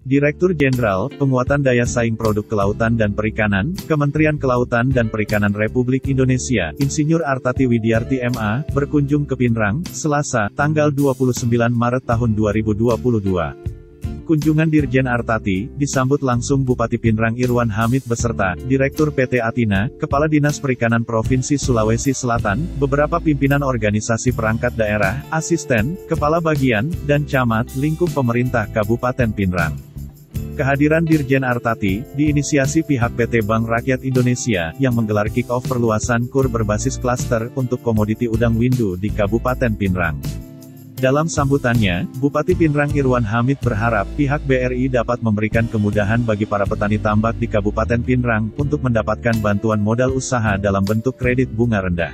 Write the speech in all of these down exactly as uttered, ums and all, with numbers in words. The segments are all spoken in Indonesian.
Direktur Jenderal, Penguatan Daya Saing Produk Kelautan dan Perikanan, Kementerian Kelautan dan Perikanan Republik Indonesia, Insinyur Artati Widiarti M A, berkunjung ke Pinrang, Selasa, tanggal dua puluh sembilan Maret tahun dua ribu dua puluh dua. Kunjungan Dirjen Artati, disambut langsung Bupati Pinrang Irwan Hamid beserta, Direktur P T Atina, Kepala Dinas Perikanan Provinsi Sulawesi Selatan, beberapa pimpinan organisasi perangkat daerah, asisten, kepala bagian, dan camat, lingkup pemerintah Kabupaten Pinrang. Kehadiran Dirjen Artati, diinisiasi pihak P T Bank Rakyat Indonesia, yang menggelar kick-off perluasan kur berbasis klaster, untuk komoditi udang windu di Kabupaten Pinrang. Dalam sambutannya, Bupati Pinrang Irwan Hamid berharap pihak B R I dapat memberikan kemudahan bagi para petani tambak di Kabupaten Pinrang untuk mendapatkan bantuan modal usaha dalam bentuk kredit bunga rendah.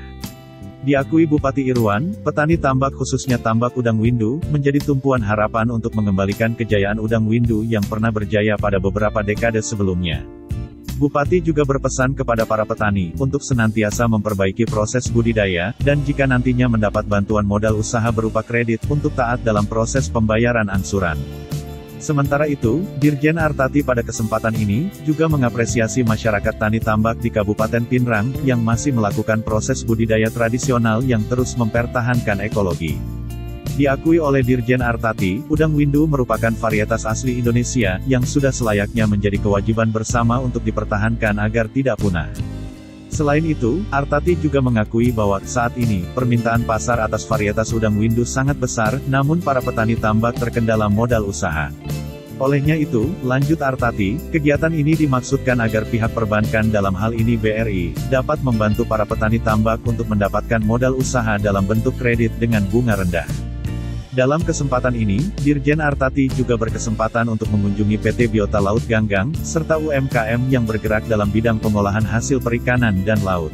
Diakui Bupati Irwan, petani tambak khususnya tambak udang windu, menjadi tumpuan harapan untuk mengembalikan kejayaan udang windu yang pernah berjaya pada beberapa dekade sebelumnya. Bupati juga berpesan kepada para petani, untuk senantiasa memperbaiki proses budidaya, dan jika nantinya mendapat bantuan modal usaha berupa kredit, untuk taat dalam proses pembayaran angsuran. Sementara itu, Dirjen Artati pada kesempatan ini, juga mengapresiasi masyarakat tani tambak di Kabupaten Pinrang, yang masih melakukan proses budidaya tradisional yang terus mempertahankan ekologi. Diakui oleh Dirjen Artati, udang windu merupakan varietas asli Indonesia, yang sudah selayaknya menjadi kewajiban bersama untuk dipertahankan agar tidak punah. Selain itu, Artati juga mengakui bahwa, saat ini, permintaan pasar atas varietas udang windu sangat besar, namun para petani tambak terkendala modal usaha. Olehnya itu, lanjut Artati, kegiatan ini dimaksudkan agar pihak perbankan dalam hal ini B R I, dapat membantu para petani tambak untuk mendapatkan modal usaha dalam bentuk kredit dengan bunga rendah. Dalam kesempatan ini, Dirjen Artati juga berkesempatan untuk mengunjungi P T Biota Laut Ganggang, serta U M K M yang bergerak dalam bidang pengolahan hasil perikanan dan laut.